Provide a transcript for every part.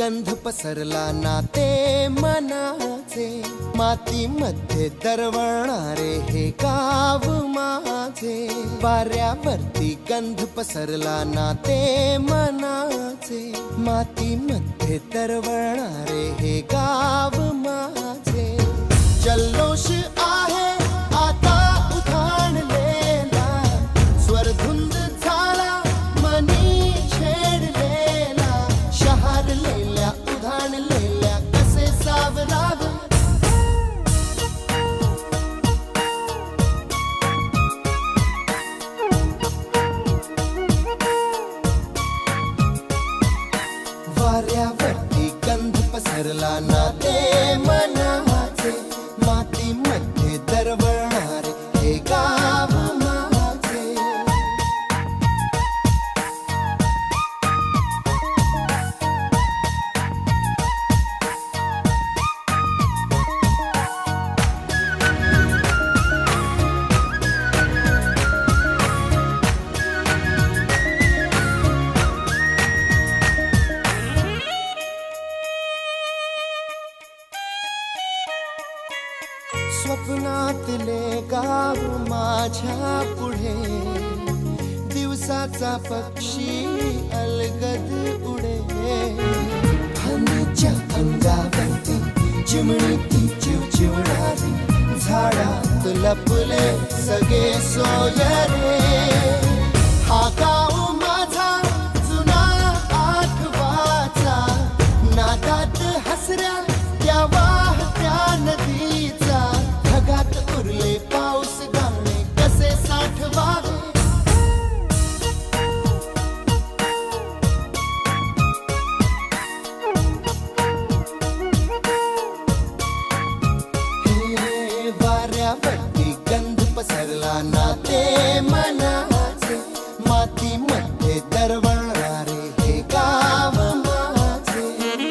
गंध पसरला नाते मनाचे, मातीमध्ये दरवळणारे हे गाव माझे. वाऱ्यावरती गंध पसरला नाते मनाचे, मातीमध्ये दरवळणारे हे गाव माझे. जल्लोष आहे आता उधाणलेला, स्वरधुंद झाला मनी छेडलेला. शहारलेल्या उधाणलेल्या कसे सावरावे, वाऱ्यावरती गंध पसरला नाते मनाचे, मातीमध्ये दरवळणारे हे गाव माझे. स्वप्नातले गाव माझ्या पुढे, दिवसाचा पक्षी अलगद उडे. फांदीच्या अंगावरती चिमणी ती चिवचिवणारी, झाडात लपले सगळे सोयरे. हा गाव माझा जुना आठवाचा, नादात हसऱ्या त्या वाहत्या नदीचा. ढगात उरले पाऊस गाणे कसे साठवावे, हे वाऱ्यावरती गंध पसरला नाते मनाचे, मातीमध्ये दरवळणारे हे गाव माझे.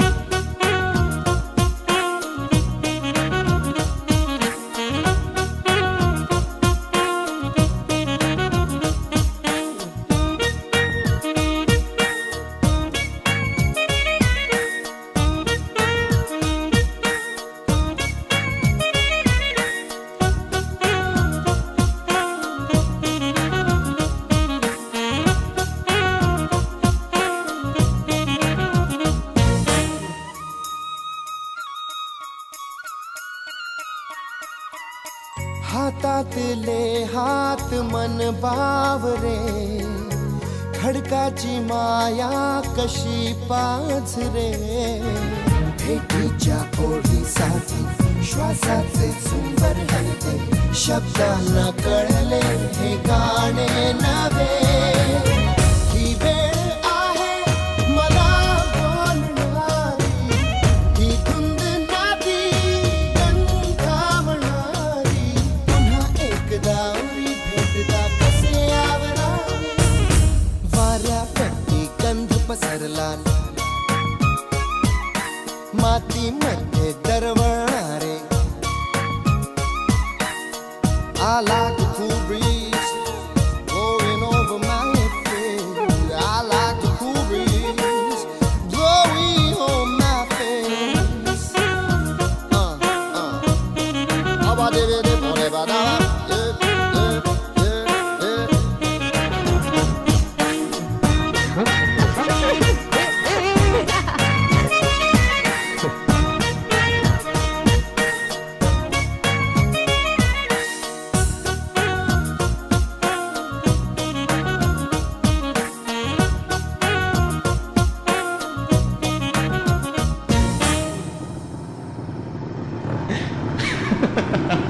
हातातले हात मन बावरे, खडकाची माया कशी पाझरे. भेटीच्या ओढीसाठी श्वासाचे झुंबर हलते, शब्दांना कळले हे गाणे नवे. ही वेळ आहे मला बोलणारी, ही धुंद नादी गंधावणारी. पुन्हा एकदा उरी भेटदा कसे आवरावे, वाऱ्यावरती गंध पसरला मातीमध्ये दरवळणारे. I like the cool breeze blowing over my face. I like the cool breeze blowing on my face. Ha ha ha.